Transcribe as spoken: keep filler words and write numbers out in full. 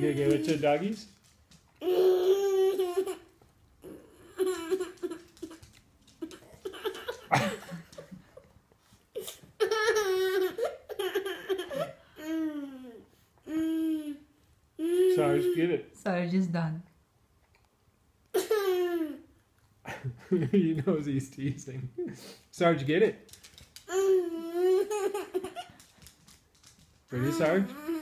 gonna give it to the doggies? Sarge, get it. Sarge is done. He knows he's teasing. Sarge, get it. Ready, Sarge?